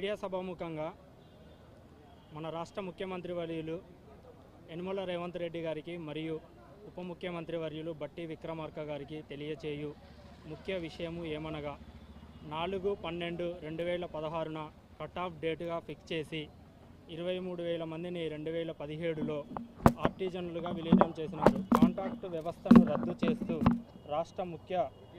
Media సభాముఖంగా మన రాష్ట్ర ముఖ్యమంత్రి వర్యులు యనమల రేవంత్ రెడ్డి గారికి మరియు ఉప ముఖ్యమంత్రి వర్యులు బట్టి విక్రమార్క గారికి తెలియచేయు ముఖ్య విషయము ఏమనగా 4/12/2016న కట్ ఆఫ్ డేట్గా ఫిక్స్ చేసి 23,000 మందిని 2017లో ఆర్టిజన్లుగా విలీనం చేసినారు. కాంట్రాక్టు వ్యవస్థను రద్దు చేస్తూ రాష్ట్ర ముఖ్య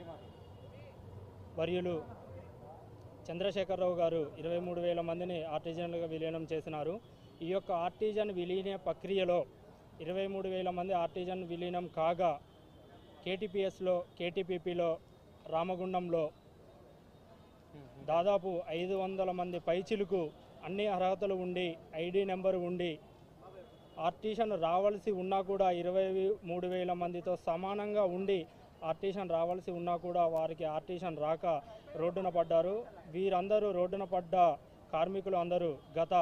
వర్యులు చంద్రశేఖరరావు గారు 23,000 మందిని ఆర్టిజన్లుగా విలీనం చేసినారు. ఈ యొక్క ఆర్టిజన్ విలీన ప్రక్రియలో 23,000 మంది ఆర్టిజన్ విలీనం కాగా కేటీపీఎస్లో, కేటీపీపీలో, రామగుండంలో దాదాపు 500 మంది పైచిలుకు అన్ని అర్హతలు ఉండి, ఐడి నెంబరు ఉండి ఆర్టిజన్ రావాల్సి ఉన్నా కూడా 23,000 మందితో సమానంగా ఉండి ఆర్టిజన్ రావాల్సి ఉన్నా కూడా వారికి ఆర్టిజన్ రాక రోడ్డున పడ్డారు. వీరందరూ రోడ్డున పడ్డ కార్మికులు అందరూ గత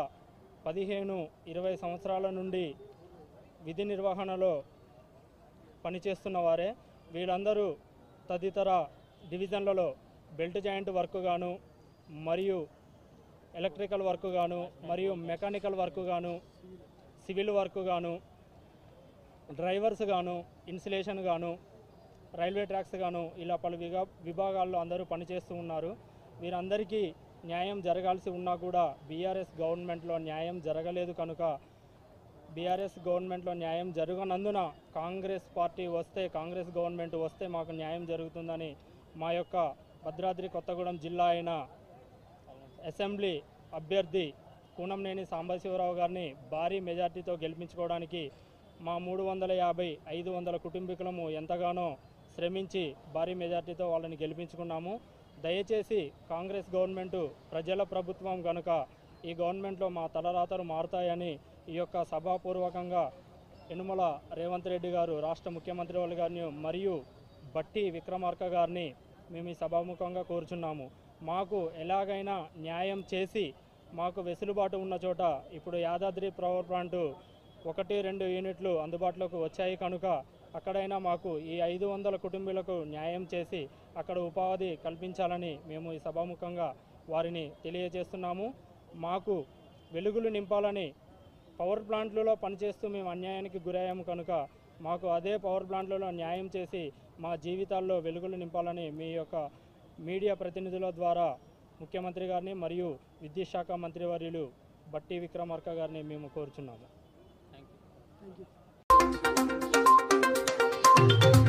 15-20 సంవత్సరాల నుండి విధి నిర్వహణలో పనిచేస్తున్న వారే. వీళ్ళందరూ తదితర డివిజన్లలో బెల్ట్ జాయింట్ వర్క్ గాను, మరియు ఎలక్ట్రికల్ వర్క్ గాను, మరియు మెకానికల్ వర్క్ గాను, సివిల్ వర్క్ గాను, డ్రైవర్స్ గాను, ఇన్సులేషన్ గాను, రైల్వే ట్రాక్స్ గాను ఇలా పలు విభాగాల్లో అందరూ పనిచేస్తూ ఉన్నారు. వీరందరికీ న్యాయం జరగాల్సి ఉన్నా కూడా బీఆర్ఎస్ గవర్నమెంట్లో న్యాయం జరగలేదు కనుక బీఆర్ఎస్ గవర్నమెంట్లో న్యాయం జరగనందున కాంగ్రెస్ గవర్నమెంట్ వస్తే మాకు న్యాయం జరుగుతుందని మా యొక్క భద్రాద్రి కొత్తగూడెం జిల్లా అయిన అసెంబ్లీ అభ్యర్థి కూనంనేని సాంబశివరావు గారిని భారీ మెజార్టీతో గెలిపించుకోవడానికి మా 350-500 కుటుంబీకులము ఎంతగానో శ్రమించి భారీ మెజార్టీతో వాళ్ళని గెలిపించుకున్నాము. దయచేసి కాంగ్రెస్ గవర్నమెంటు ప్రజల ప్రభుత్వం కనుక ఈ గవర్నమెంట్లో మా తలరాతలు మారుతాయని ఈ యొక్క సభాపూర్వకంగా యనమల రేవంత్ రెడ్డి గారు రాష్ట్ర ముఖ్యమంత్రి వాళ్ళ గారిని మరియు బట్టి విక్రమార్క గారిని మేము ఈ సభాముఖంగా కోరుచున్నాము. మాకు ఎలాగైనా న్యాయం చేసి మాకు వెసులుబాటు ఉన్న చోట ఇప్పుడు యాదాద్రి పవర్ ప్లాంటు 1-2 యూనిట్లు అందుబాటులోకి వచ్చాయి కనుక అక్కడైనా మాకు ఈ 500 కుటుంబీలకు న్యాయం చేసి అక్కడ ఉపాధి కల్పించాలని మేము ఈ సభాముఖంగా వారిని తెలియజేస్తున్నాము. మాకు వెలుగులు నింపాలని పవర్ ప్లాంట్లలో పనిచేస్తూ మేము అన్యాయానికి గురయ్యాము కనుక మాకు అదే పవర్ ప్లాంట్లలో న్యాయం చేసి మా జీవితాల్లో వెలుగులు నింపాలని మీ యొక్క మీడియా ప్రతినిధుల ద్వారా ముఖ్యమంత్రి గారిని మరియు విద్యుత్ శాఖ మంత్రివర్యులు బట్టి విక్రమార్క గారిని మేము కోరుచున్నాము. Thank you.